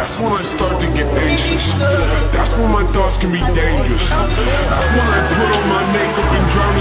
That's when I start to get anxious. That's when my thoughts can be dangerous. That's when I put on my makeup and drive